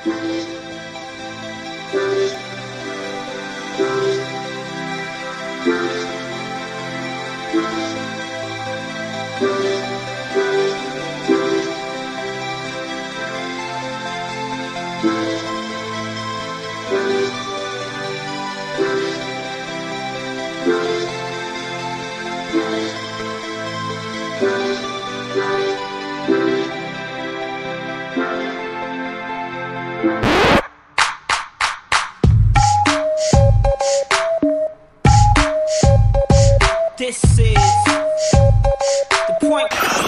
This is the point.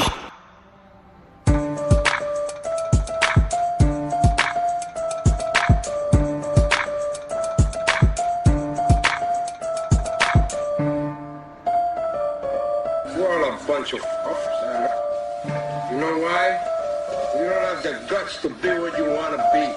We're all a bunch of fucks, man. You know why? You don't have the guts to be what you want to be.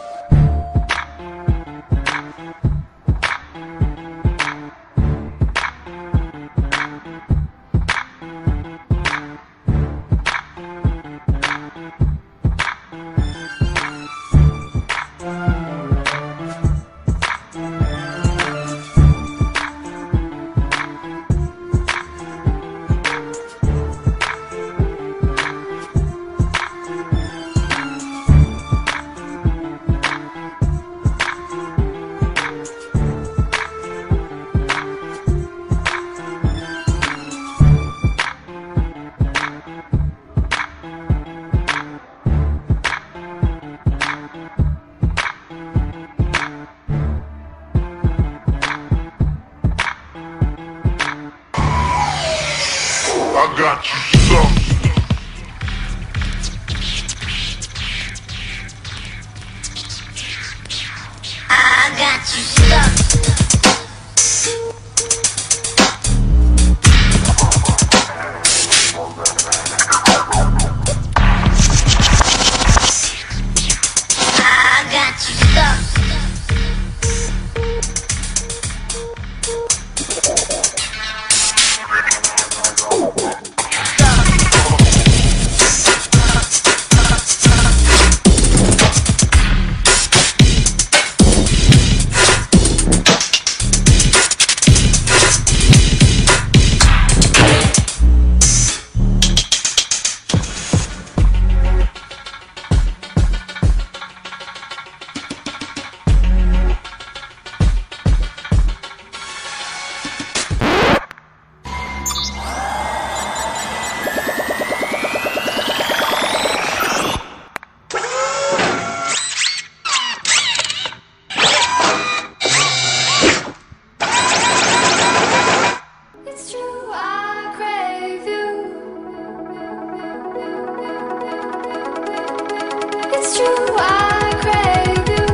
I got you stuck. I got you stuck. I got you stuck. It's true, I crave you.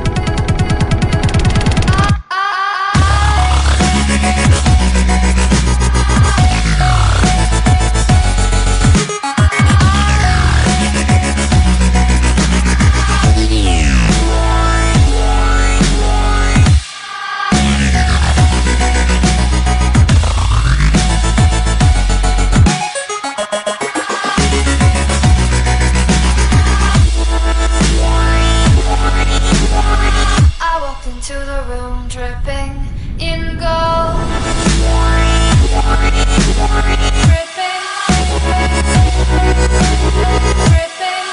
Into the room dripping in gold. Dripping, dripping.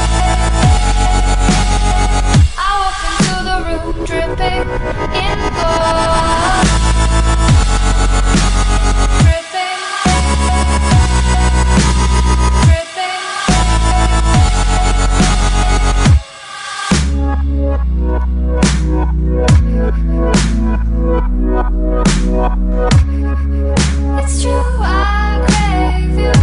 I walked into the room dripping in gold. Dripping, it's true, I crave you.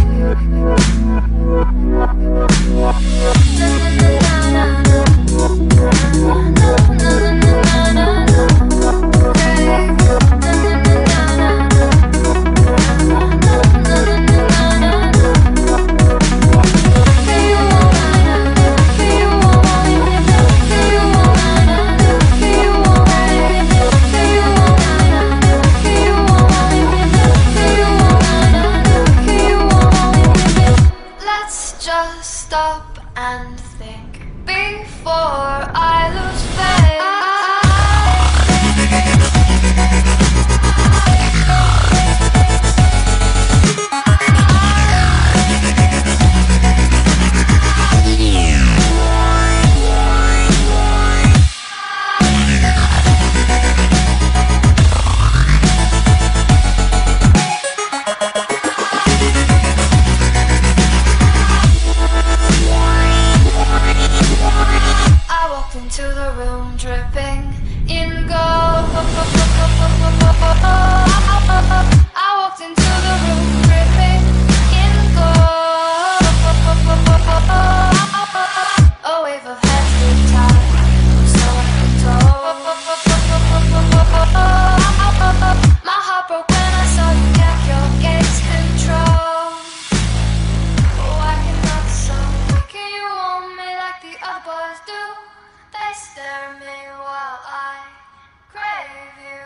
Let's just stop and think. before I lose faith. Into the room dripping in gold. I walked into the room dripping in gold. A wave of heads being tied, so uncontrolled. My heart broke when I saw you kept your gaze control. Oh, I cannot stop thinking you want me like the other boys do. They stare at me while I crave you.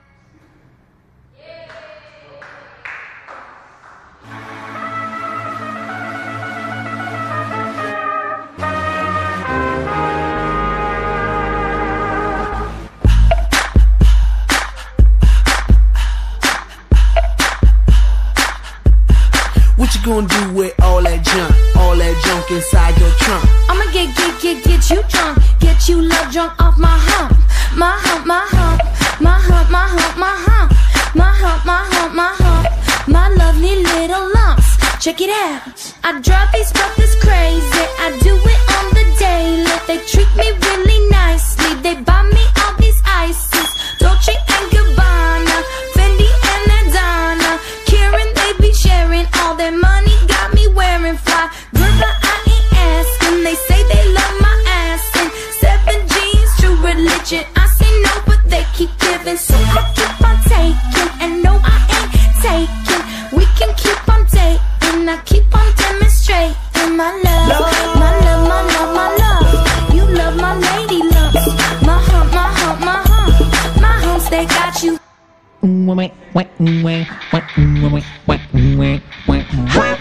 What you gonna do with all that junk inside your trunk? I'ma get you drunk, get you love drunk off my hump, my hump, my hump, my hump, my hump, my hump, my hump, my hump, my hump, my lovely little lumps. Check it out. I drive these brothers crazy. I do it on the daily. They treat me really nicely. They buy me all these ices, Dolce and Gabbana, Fendi and Adana, Karen. They be sharing all their money. Got me wearing fly. Girl, but I ain't asking. They say they love my ass and 7 jeans, true religion. I say no, but they keep giving, so I keep on taking. And no, I ain't taking. We can keep on dating. I keep on demonstrating my love, my love, my love, my love. You love my lady lumps, my hump, my hump, my hump, my humps. They got you.